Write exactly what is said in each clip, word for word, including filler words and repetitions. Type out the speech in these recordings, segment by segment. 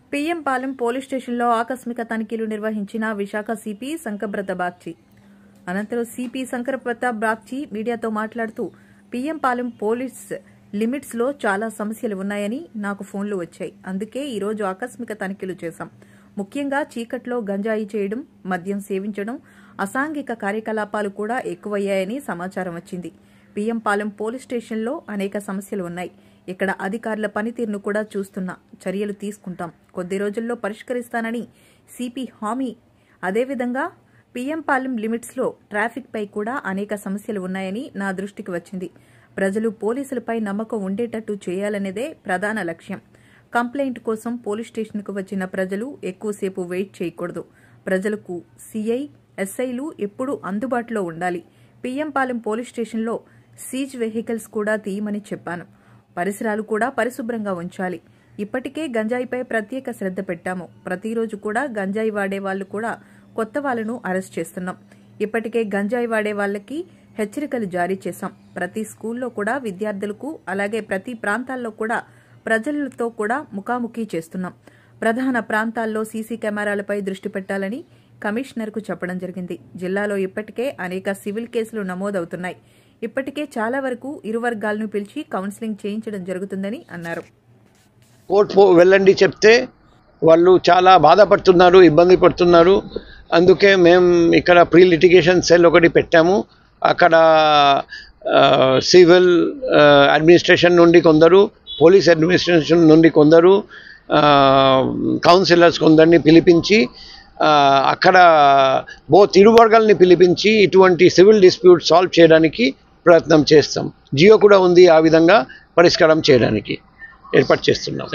PM Palem police స్టేషన్లో ఆకస్మిక తనిఖీలు నిర్వహించిన విశాఖ సిపి శంకరబ్రత బాగ్చి. అనంతరం సిపి శంకరబ్రత బాగ్చి మీడియాతో మాట్లాడుతూ పీఎం పాలెం పోలీస్ లిమిట్స్ లో చాలా సమస్యలు ఉన్నాయని నాకు ఫోన్లు వచ్చాయి. అందుకే ఈ రోజు ఆకస్మిక తనిఖీలు చేశాం. ముఖ్యంగా చీకట్లో గంజాయి చేయడం, మద్యం సేవించడం, అసాంఘిక కార్యకలాపాలు కూడా ఎక్కువయ్యాయని సమాచారం వచ్చింది. పీఎం పాలెం పోలీస్ స్టేషన్లో అనేక సమస్యలు ఉన్నాయి. ఇక్కడ అధికారుల పనితీరును కూడా చూస్తున్నా. చర్యలు తీసుకుంటాం. కొద్ది రోజుల్లో పరిష్కరిస్తానని సిపి హామీ. అదేవిధంగా పీఎం పాలెం లిమిట్స్లో ట్రాఫిక్ పై కూడా అనేక సమస్యలు ఉన్నాయని నా దృష్టికి వచ్చింది. ప్రజలు పోలీసులపై నమ్మకం ఉండేటట్టు చేయాలనేదే ప్రధాన లక్ష్యం. కంప్లైంట్ కోసం పోలీస్ స్టేషన్కు వచ్చిన ప్రజలు ఎక్కువసేపు వెయిట్ చేయకూడదు. ప్రజలకు సీఐ, ఎస్ఐలు ఎప్పుడూ అందుబాటులో ఉండాలి. పీఎం పాలెం పోలీస్ స్టేషన్లో సీజ్ వెహికల్స్ కూడా తీయమని చెప్పాను. పరిసరాలు కూడా పరిశుభ్రంగా ఉంచాలి. ఇప్పటికే గంజాయిపై ప్రత్యేక శ్రద్ధ పెట్టాము. ప్రతిరోజు కూడా గంజాయి వాడే వాళ్లు కూడా కొత్త వాళ్లను అరెస్ట్ చేస్తున్నాం. ఇప్పటికే గంజాయి వాడే వాళ్లకి హెచ్చరికలు జారీ చేశాం. ప్రతి స్కూల్లో కూడా విద్యార్థులకు, అలాగే ప్రతి ప్రాంతాల్లో కూడా ప్రజలతో కూడా ముఖాముఖి చేస్తున్నాం. ప్రధాన ప్రాంతాల్లో సీసీ కెమెరాలపై దృష్టి పెట్టాలని కమిషనర్కు చెప్పడం జరిగింది. జిల్లాలో ఇప్పటికే అనేక సివిల్ కేసులు నమోదవుతున్నాయి. ఇప్పటికే చాలా వరకు ఇరు వర్గాలను పిలిచి కౌన్సిలింగ్ చేయించడం జరుగుతుందని అన్నారు. కోర్టు వెళ్ళండి చెప్తే వాళ్ళు చాలా బాధపడుతున్నారు, ఇబ్బంది పడుతున్నారు. అందుకే మేము ఇక్కడ ప్రీ లిటిగేషన్ సెల్ ఒకటి పెట్టాము. అక్కడ సివిల్ అడ్మినిస్ట్రేషన్ నుండి కొందరు, పోలీస్ అడ్మినిస్ట్రేషన్ నుండి కొందరు, కౌన్సిలర్స్ కొందరిని పిలిపించి అక్కడ బోత్ ఇరు వర్గాలని పిలిపించి ఇటువంటి సివిల్ డిస్ప్యూట్ సాల్వ్ చేయడానికి ప్రయత్నం చేస్తాం. జియో కూడా ఉంది ఆ విధంగా పరిష్కారం చేయడానికి ఏర్పాటు చేస్తున్నాం.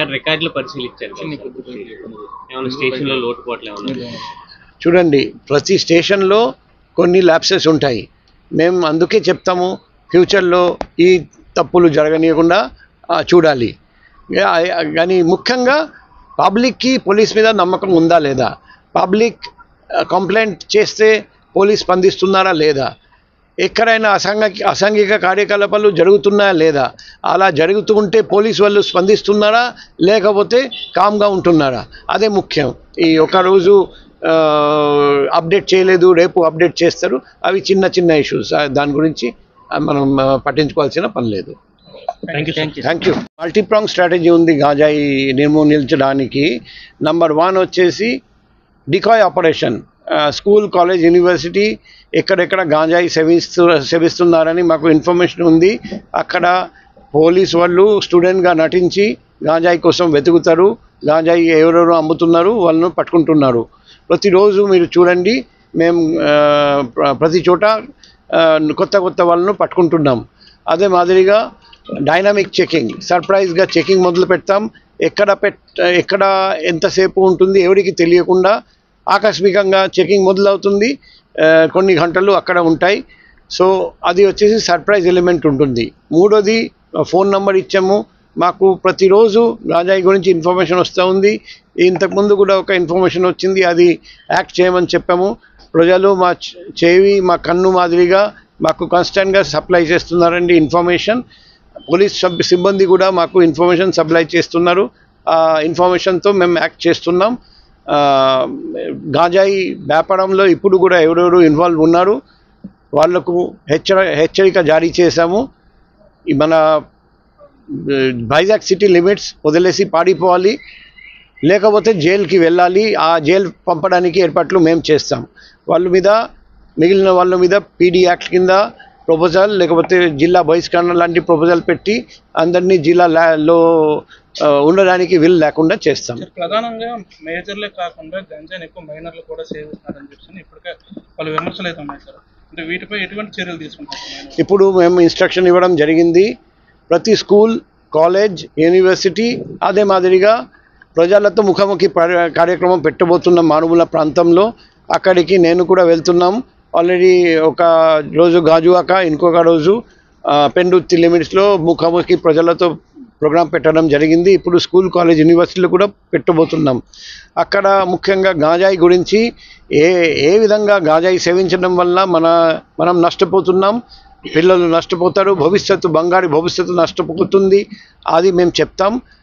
చూడండి, ప్రతి స్టేషన్లో కొన్ని ల్యాప్సెస్ ఉంటాయి. మేము అందుకే చెప్తాము, ఫ్యూచర్లో ఈ తప్పులు జరగనీయకుండా చూడాలి. కానీ ముఖ్యంగా పబ్లిక్కి పోలీస్ మీద నమ్మకం ఉందా లేదా, పబ్లిక్ కంప్లైంట్ చేస్తే పోలీస్ స్పందిస్తున్నారా లేదా, ఎక్కడైనా అసాంఘిక అసాంఘిక కార్యకలాపాలు జరుగుతున్నాయా లేదా, అలా జరుగుతూ ఉంటే పోలీసు వాళ్ళు స్పందిస్తున్నారా లేకపోతే కామ్గా ఉంటున్నారా, అదే ముఖ్యం. ఈ ఒకరోజు అప్డేట్ చేయలేదు, రేపు అప్డేట్ చేస్తారు, అవి చిన్న చిన్న ఇష్యూస్. దాని గురించి మనం పట్టించుకోవాల్సిన పని లేదు. Thank you. మల్టీప్రాంగ్ స్ట్రాటజీ ఉంది గాంజాయి నిర్మూలించడానికి. నంబర్ వన్ వచ్చేసి decoy operation. School, college, university ఎక్కడెక్కడ గాంజాయి సేవిస్తూ సేవిస్తున్నారని మాకు ఇన్ఫర్మేషన్ ఉంది. అక్కడ పోలీస్ వాళ్ళు స్టూడెంట్గా నటించి గాంజాయి కోసం వెతుకుతారు. గాంజాయి ఎవరెవరు అమ్ముతున్నారు వాళ్ళను పట్టుకుంటున్నారు. ప్రతిరోజు మీరు చూడండి, మేము ప్రతి చోట కొత్త కొత్త వాళ్ళను పట్టుకుంటున్నాం. అదే మాదిరిగా డైనామిక్ చెకింగ్, సర్ప్రైజ్గా చెకింగ్ మొదలు పెడతాం. ఎక్కడ పెట్ ఎక్కడ ఎంతసేపు ఉంటుంది ఎవరికి తెలియకుండా ఆకస్మికంగా చెకింగ్ మొదలవుతుంది. కొన్ని గంటలు అక్కడ ఉంటాయి. సో అది వచ్చేసి సర్ప్రైజ్ ఎలిమెంట్ ఉంటుంది. మూడోది, ఫోన్ నెంబర్ ఇచ్చాము. మాకు ప్రతిరోజు గాంజాయి గురించి ఇన్ఫర్మేషన్ వస్తూ ఉంది. ఇంతకుముందు కూడా ఒక ఇన్ఫర్మేషన్ వచ్చింది, అది యాక్ట్ చేయమని చెప్పాము. ప్రజలు మా చెవి, మా కన్ను మాదిరిగా మాకు కాన్స్టెంట్గా సప్లై చేస్తున్నారండి ఇన్ఫర్మేషన్. పోలీస్ సిబ్బంది కూడా మాకు ఇన్ఫర్మేషన్ సప్లై చేస్తున్నారు. ఆ ఇన్ఫర్మేషన్తో మేము యాక్ట్ చేస్తున్నాం. గాంజాయి వ్యాపారంలో ఇప్పుడు కూడా ఎవరెవరు ఇన్వాల్వ్ ఉన్నారు వాళ్లకు హెచ్చర హెచ్చరిక జారీ చేశాము. మన వైజాగ్ సిటీ లిమిట్స్ వదిలేసి పాడిపోవాలి, లేకపోతే జైలుకి వెళ్ళాలి. ఆ జైలు పంపడానికి ఏర్పాట్లు మేము చేస్తాం. వాళ్ళ మీద, మిగిలిన వాళ్ళ మీద పీడీ యాక్ట్ కింద ప్రపోజల్, లేకపోతే జిల్లా బహిష్కరణ లాంటి ప్రపోజల్ పెట్టి అందరినీ జిల్లాలో ఉండడానికి వీలు లేకుండా చేస్తాం. ప్రధానంగా మేజర్లే కాకుండా గంజాయిని ఎక్కువ మైనర్లు కూడా సేవిస్తున్నారని చెప్పి ఇప్పటికే పలు విమర్శలు అయితే ఉన్నాయి సార్. అంటే వీటిపై ఎటువంటి చర్యలు తీసుకుంటారు? ఇప్పుడు మేము ఇన్స్ట్రక్షన్ ఇవ్వడం జరిగింది. ప్రతి స్కూల్, కాలేజ్, యూనివర్సిటీ, అదే మాదిరిగా ప్రజలతో ముఖాముఖి కార్యక్రమం పెట్టబోతున్న మారుమూల ప్రాంతంలో అక్కడికి నేను కూడా వెళ్తున్నాం. ఆల్రెడీ ఒక రోజు గాజువాక, ఇంకొక రోజు పెందుర్తి లిమిట్స్లో ముఖాముఖి ప్రజలతో ప్రోగ్రాం పెట్టడం జరిగింది. ఇప్పుడు స్కూల్, కాలేజ్, యూనివర్సిటీలు కూడా పెట్టబోతున్నాం. అక్కడ ముఖ్యంగా గాంజాయి గురించి, ఏ ఏ విధంగా గాంజాయి సేవించడం వల్ల మన మనం నష్టపోతున్నాం, పిల్లలు నష్టపోతారు, భవిష్యత్తు, బంగారు భవిష్యత్తు నష్టపోతుంది, అది మేము చెప్తాం.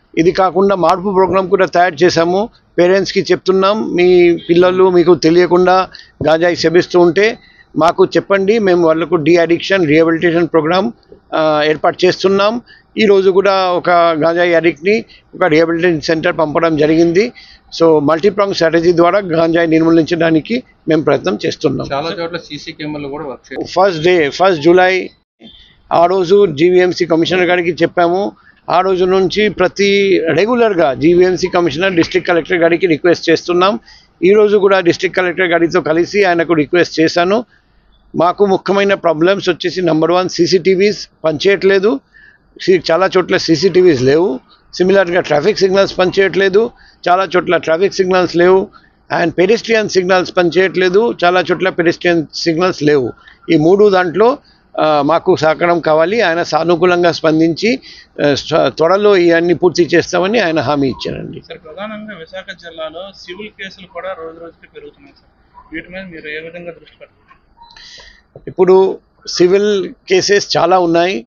ఇది కాకుండా మార్పు ప్రోగ్రాం కూడా తయారు చేశాము. పేరెంట్స్కి చెప్తున్నాం, మీ పిల్లలు మీకు తెలియకుండా గాంజాయి సేవిస్తూ ఉంటే మాకు చెప్పండి, మేము వాళ్ళకు డీ అడిక్షన్ రిహాబిలిటేషన్ ప్రోగ్రామ్ ఏర్పాటు చేస్తున్నాం. ఈరోజు కూడా ఒక గాంజాయి అడిక్ట్ని ఒక రిహాబిలిటేషన్ సెంటర్ పంపడం జరిగింది. సో మల్టీప్రాంగ్ స్ట్రాటజీ ద్వారా గాంజాయి నిర్మూలించడానికి మేము ప్రయత్నం చేస్తున్నాం. చాలా చోట్ల సీసీ కెమెరాలు కూడా వర్క్ చేస్తాం. ఫస్ట్ డే ఫస్ట్ జూలై ఆ రోజు జీవీఎంసీ కమిషనర్ గారికి చెప్పాము. ఆ రోజు నుంచి ప్రతి రెగ్యులర్గా జీవీఎంసీ కమిషనర్ డిస్ట్రిక్ట్ కలెక్టర్ గారికి రిక్వెస్ట్ చేస్తున్నాం. ఈరోజు కూడా డిస్ట్రిక్ట్ కలెక్టర్ గారితో కలిసి ఆయనకు రిక్వెస్ట్ చేశాను. మాకు ముఖ్యమైన ప్రాబ్లమ్స్ వచ్చేసి నెంబర్ వన్ సీసీటీవీస్ పనిచేయట్లేదు, చాలా చోట్ల సీసీటీవీస్ లేవు. సిమిలర్గా ట్రాఫిక్ సిగ్నల్స్ పనిచేయట్లేదు, చాలా చోట్ల ట్రాఫిక్ సిగ్నల్స్ లేవు. అండ్ పెడిస్ట్రియన్ సిగ్నల్స్ పనిచేయట్లేదు, చాలా చోట్ల పెడిస్ట్రియన్ సిగ్నల్స్ లేవు. ఈ మూడు దాంట్లో మాకు సహకారం కావాలి. ఆయన సానుకూలంగా స్పందించి త్వరలో ఇవన్నీ పూర్తి చేస్తామని ఆయన హామీ ఇచ్చారండి. సార్, ప్రధానంగా విశాఖ జిల్లాలో సివిల్ కేసులు కూడా రోజు రోజుకి పెరుగుతున్నాయి సార్. వీటి మీద మీరు ఏ విధంగా దృష్టి పెట్టారు? ఇప్పుడు సివిల్ కేసెస్ చాలా ఉన్నాయి.